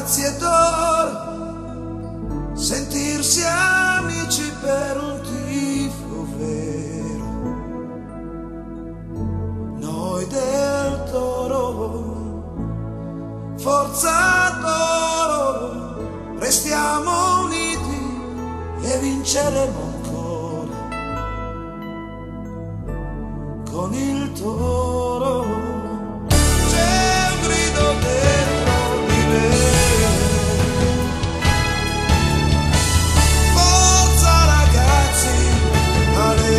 grazie d'oro, sentirsi amici per un tifo vero. Noi del Toro, forza Toro, restiamo uniti e vinceremo ancora con il Toro. C'è un grido dentro di me, forza ragazzi, ale.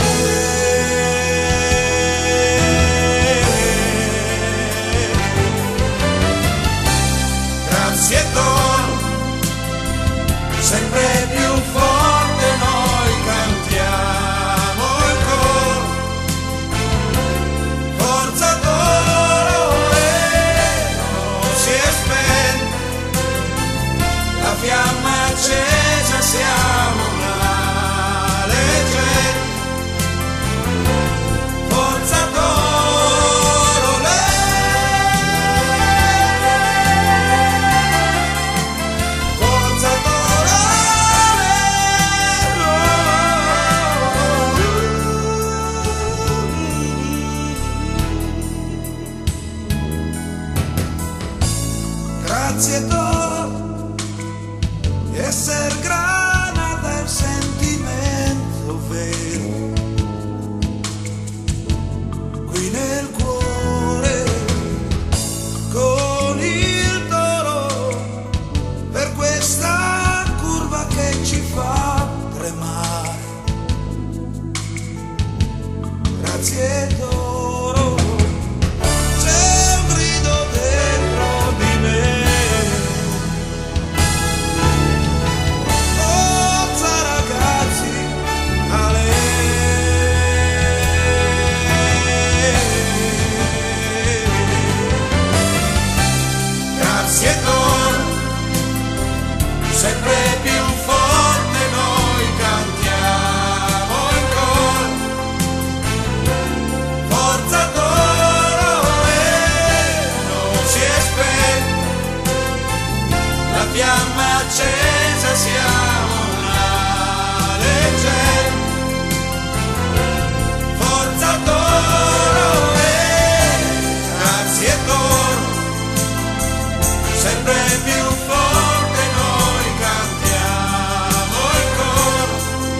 Grazie Toro, sempre più forte noi cantiamo il coro. Forza Toro, e non si è spenta la fiamma accesa, siamo una leggenda. Forza Toro, forza Toro, grazie Toro di essere granata il sentimento vero qui nel cuore con il Toro, per questa curva che ci fa tremare. Grazie Toro, c'è un grido dentro di me, forza ragazzi, ale. Grazie Toro, sempre più forte noi cantiamo il coro. Forza Toro, e non si è spenta la fiamma accesa, siamo una leggenda. Forza Toro, e grazie Toro, sempre più forte noi cantiamo il coro.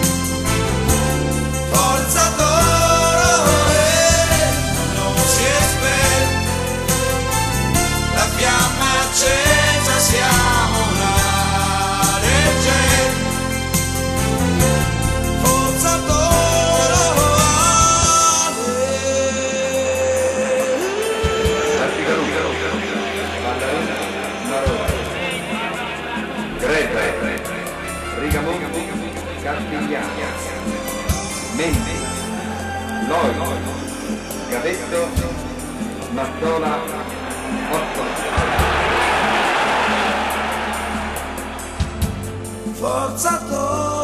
Forza Toro, e non si è spenta la fiamma accesa, siamo una leggenda. Forza Toro, Greta, Rigamonti, Castigliano, Menti, Loio, Gavetto, Mattola, Otto. forza Toro.